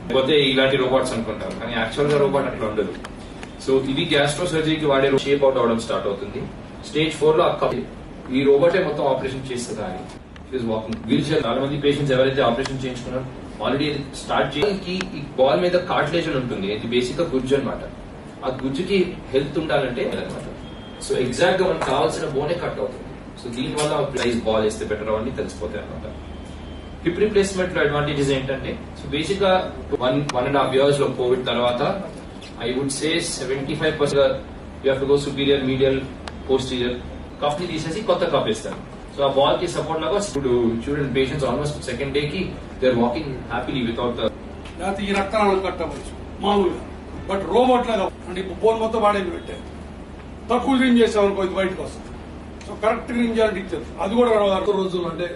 లేకపోతే ఇలాంటి రోబోట్స్ అనుకుంటారు, కానీ యాక్చువల్ గా రోబోట్ అట్లా ఉండదు. సో ఇది గ్యాస్ట్రో సర్జరీకి వాడే షేప్ అవుట్ అవడం స్టార్ట్ అవుతుంది. స్టేజ్ 4 లో ఈ రోబోటే మొత్తం ఆపరేషన్ చేస్తుంది. ఆయన వాకింగ్ వీల్ చైర్. చాలా మంది పేషెంట్స్ ఎవరైతే ఆపరేషన్ చేయించుకున్నారో ఆల్రెడీ స్టార్ట్ చేయడానికి ఈ బాల్ మీద కార్టిలేజ్ ఉంటుంది. ఇది బేసిక్ గా గుజ్జు అనమాట. ఆ గుజ్జుకి హెల్త్ ఉండాలంటే అనమాట. సో ఎగ్జాక్ట్ గా మనకు కావాల్సిన బోనే కట్ అవుతుంది. సో దీనివల్ల ప్రైస్ బాల్ వేస్తే బెటర్ అవన్నీ తెలిసిపోతాయి అనమాట. హిప్ రీప్లేస్మెంట్ లో అడ్వాంటేజెస్ ఏంటంటే, సో బేసిక్ గా 1.5 years లో కోవిడ్ తర్వాత I would say 75% you have to go superior, medial, posterior. Cuff ని తీసేసి కొత్త కఫ్ ఇస్తారు. సో ఆ బాల్ కి సపోర్ట్ లాగా చూడండి పేషెంట్స్ ఆల్మోస్ట్ సెకండ్ డే కి they are walking happily without లేకపోతే ఈ రక్తనాళాలు కట్టవచ్చు మామూలుగా. బట్ రోబోట్ లాగా అంటే ఇప్పుడు బోన్ మొత్తం వాడేది పెట్టారు. తక్కువ క్లీన్ చేసామనుకో ఇది బయటకు వస్తుంది. సో కరెక్ట్ క్లీన్ చేయాలంటే ఇచ్చారు. అది కూడా 60 రోజులు అంటే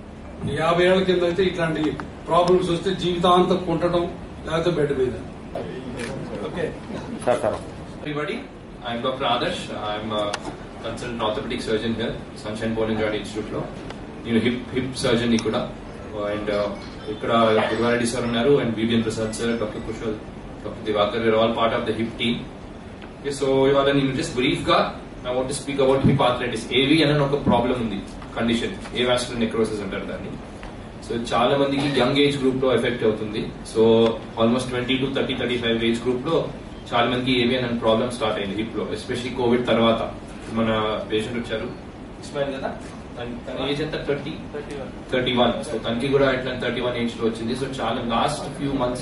50 ఏళ్ల కింద అయితే ఇట్లాంటి ప్రాబ్లమ్స్ వస్తే జీవితాంతం కుంటడం లేకపోతే బెడ్ మీద. Okay Everybody, I am Dr. Adarsh. I am a consultant orthopedic surgeon here, Sunshine Bone and Joint Institute లో. నేను హిప్ సర్జన్ కూడా. అండ్ ఇక్కడ గురువారెడ్డి సార్ ఉన్నారు, and VVN Prasad sir, doctor Kushal, doctor Divakar, we are all part of the hip team. So ఇవాళ నేను just brief గా I want to speak about hip arthritis. ఏవి అని ఒక ప్రాబ్లం ఉంది, కండిషన్, ఏవాస్కులర్ నెక్రోసిస్ అంటారు దాన్ని. సో చాలా మందికి యంగ్ ఏజ్ గ్రూప్ లో ఎఫెక్ట్ అవుతుంది. So almost 20 to 35 age group లో చాలా మందికి ఏవియన్ అనే ప్రాబ్లమ్ స్టార్ట్ అయింది హిప్ లో, ఎస్పెషల్లీ కోవిడ్ తర్వాత. మన పేషెంట్ వచ్చారు ఇస్మాయిల్ కదా, తన ఏజ్ ఎంత 31. సో తనకి కూడా ఇట్లా 31 ఏజ్ లో వచ్చింది. సో చాలా లాస్ట్ ఫ్యూ మంత్స్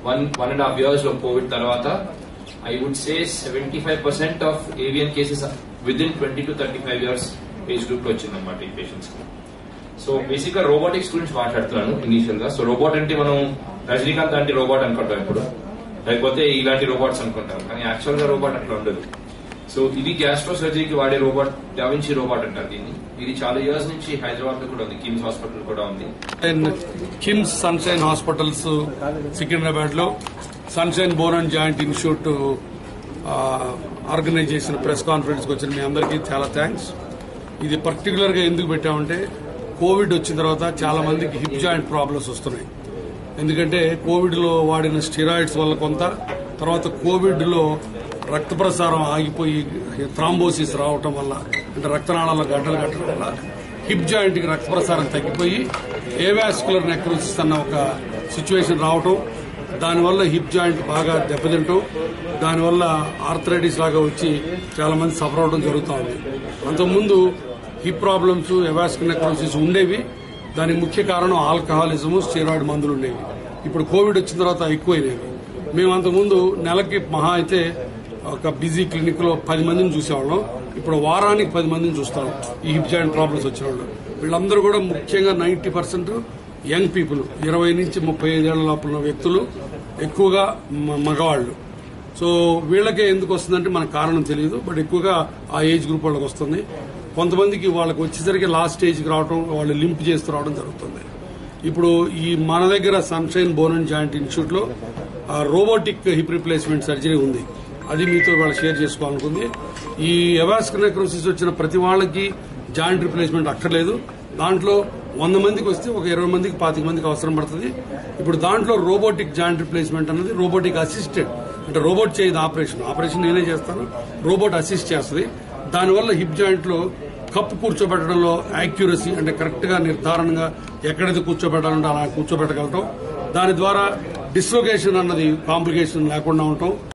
1.5 years లో కోవిడ్ తర్వాత I would say 75% of AVN cases within 20 to 35 years age group లో వచ్చిందన్నమాట ఈ పేషెంట్స్ కి. సో బేసిక్ గా రోబోటిక్స్ గురించి మాట్లాడుతున్నాను ఇనీషియల్ గా. సో రోబోట్ అంటే మనం రజనీకాంత్ లాంటి రోబోట్ అనుకుంటాం ఇప్పుడు, లేకపోతే ఇలాంటి రోబోట్స్ అనుకుంటాం, కానీ యాక్చువల్ గా రోబోట్ అట్లా ఉండదు. సో ఇది గ్యాస్ట్రో సర్జరీకి వాడే రోబోట్, డావిన్సీ రోబోట్ అంటారు దీన్ని. ఇది చాలా ఇయర్స్ నుంచి హైదరాబాద్ లో కూడా ఉంది, కిమ్స్ హాస్పిటల్ కూడా ఉంది. కిమ్స్ సన్షైన్ హాస్పిటల్స్ సికింద్రాబాద్ లో Sunshine bone and joint institute organise చేసిన ప్రెస్ కాన్ఫరెన్స్ కి వచ్చిన మీ అందరికీ చాలా థ్యాంక్స్. ఇది పర్టికులర్ గా ఎందుకు పెట్టామంటే, కోవిడ్ వచ్చిన తర్వాత చాలా మందికి హిప్ జాయింట్ ప్రాబ్లమ్స్ వస్తున్నాయి. ఎందుకంటే కోవిడ్ లో వాడిన స్టెరాయిడ్స్ వల్ల కొంత, తర్వాత కోవిడ్ లో రక్త ప్రసారం ఆగిపోయి థ్రాంబోసిస్ రావటం వల్ల, అంటే రక్తనాళాల గడ్డలు కట్టడం వల్ల హిప్ జాయింట్ కి రక్త ప్రసారం తగ్గిపోయి ఏవాస్కులర్ నెక్రోసిస్ అన్న ఒక సిచ్యువేషన్ రావటం, దానివల్ల హిప్ జాయింట్ బాగా దెబ్బతింటం, దానివల్ల ఆర్థరైటిస్ లాగా వచ్చి చాలా మంది సఫర్ అవడం జరుగుతూ ఉంది. అంతకుముందు హిప్ ప్రాబ్లమ్స్, ఏవాస్కులర్ నెక్రోసిస్ ఉండేవి. దానికి ముఖ్య కారణం ఆల్కహాలిజము, స్టెరాయిడ్ మందులు ఉండేవి. ఇప్పుడు కోవిడ్ వచ్చిన తర్వాత ఎక్కువైనవి. మేము అంతకుముందు నెలకి మహా అయితే ఒక బిజీ క్లినిక్ లో 10 మందిని చూసేవాళ్ళం. ఇప్పుడు వారానికి 10 మందిని చూస్తాం ఈ హిప్ జాయింట్ ప్రాబ్లమ్స్ వచ్చేవాళ్ళు. వీళ్ళందరూ కూడా ముఖ్యంగా 90% యంగ్ పీపుల్, 20 నుంచి 35 ఏళ్ల లోపల ఉన్న వ్యక్తులు, ఎక్కువగా మగవాళ్లు. సో వీళ్ళకే ఎందుకు వస్తుందంటే మనకు కారణం తెలియదు, బట్ ఎక్కువగా ఆ ఏజ్ గ్రూప్ వాళ్ళకి వస్తుంది. కొంతమందికి వాళ్ళకి వచ్చేసరికి లాస్ట్ స్టేజ్కి రావడం, వాళ్ళు లింప్ చేస్తూ రావడం జరుగుతుంది. ఇప్పుడు ఈ మన దగ్గర Sunshine bone and joint institute లో రోబోటిక్ హిప్ రీప్లేస్మెంట్ సర్జరీ ఉంది. అది మీతో వాళ్ళు షేర్ చేసుకోవాలనుకుంది. ఈ ఏవాస్కులర్ నెక్రోసిస్ వచ్చిన ప్రతి వాళ్ళకి జాయింట్ రీప్లేస్మెంట్ అక్కర్లేదు. దాంట్లో 100 మందికి వస్తే ఒక 20 మందికి 25 మందికి అవసరం పడుతుంది. ఇప్పుడు దాంట్లో రోబోటిక్ జాయింట్ రీప్లేస్మెంట్ అన్నది రోబోటిక్ అసిస్టెడ్, అంటే రోబోట్ చేయదు ఆపరేషన్ నేనే చేస్తాను, రోబోట్ అసిస్ట్ చేస్తుంది. దానివల్ల హిప్ జాయింట్ లో కప్పు కూర్చోబెట్టడంలో యాక్యురసీ, అంటే కరెక్ట్ గా నిర్ధారణగా ఎక్కడైతే కూర్చోబెట్టాలంటే అలా కూర్చోబెట్టగలటం, దాని ద్వారా డిస్లొకేషన్ అన్నది కాంప్లికేషన్ లేకుండా ఉండటం.